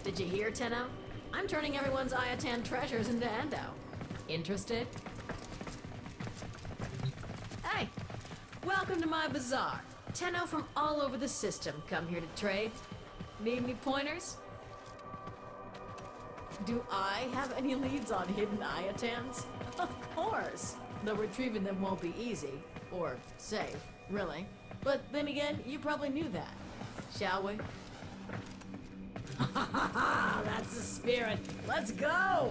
Did you hear, Tenno? I'm turning everyone's Ayatan treasures into endo. Interested? Hey! Welcome to my bazaar. Tenno from all over the system come here to trade. Need any pointers? Do I have any leads on hidden Ayatans? Of course! Though retrieving them won't be easy. Or safe, really. But then again, you probably knew that. Shall we? Ha ha ha ha! That's the spirit! Let's go!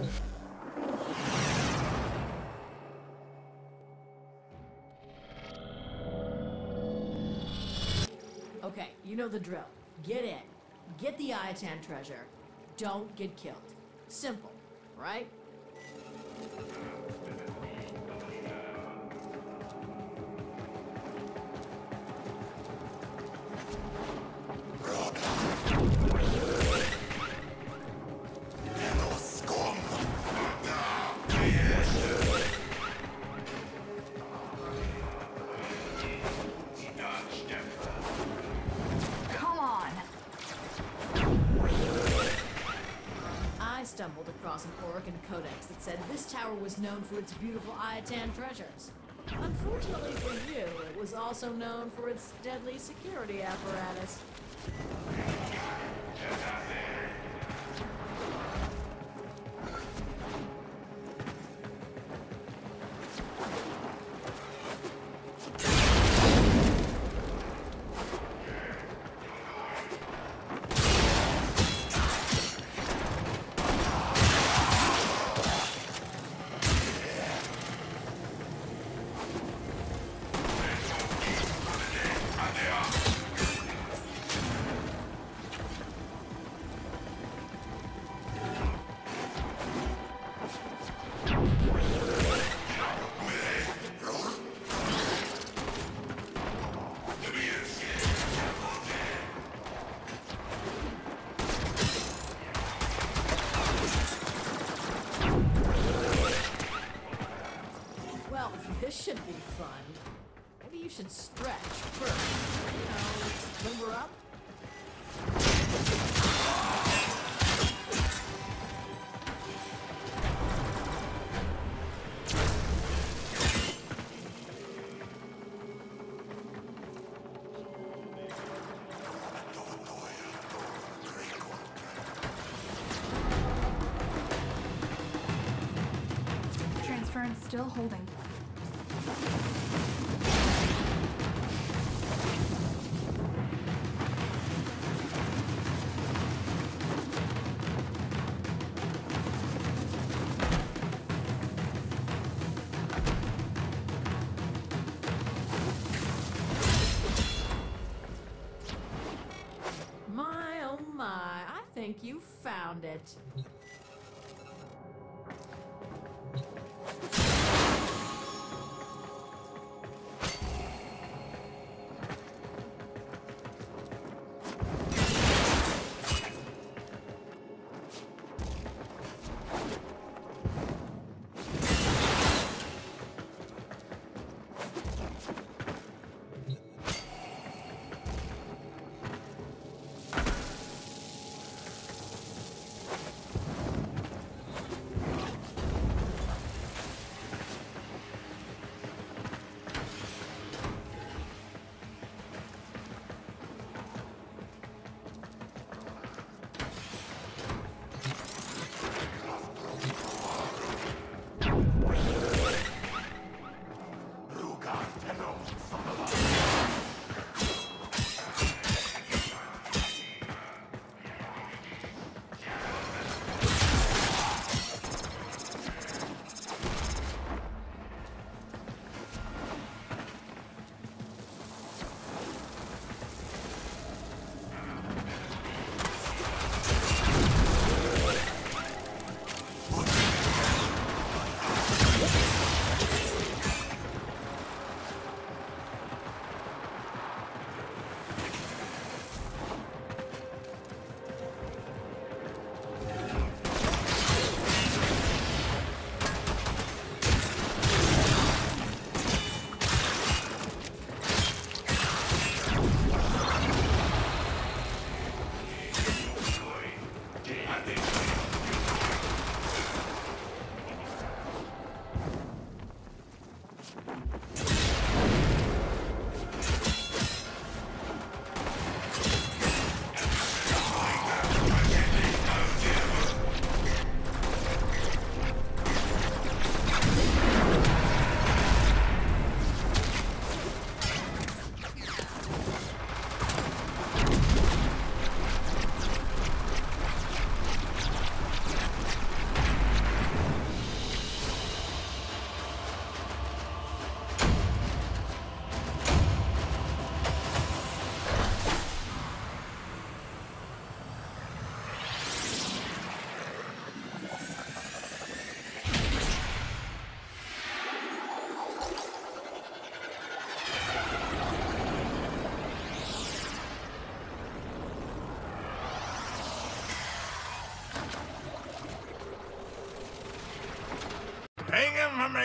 Okay, you know the drill. Get in. Get the Ayatan treasure. Don't get killed. Simple, right? Stumbled across an Orokin codex that said this tower was known for its beautiful Ayatan treasures. Unfortunately for you, it was also known for its deadly security apparatus. This should be fun. Maybe you should stretch first. You know, limber up. Transference still holding. My, oh my, I think you found it.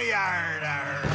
yard.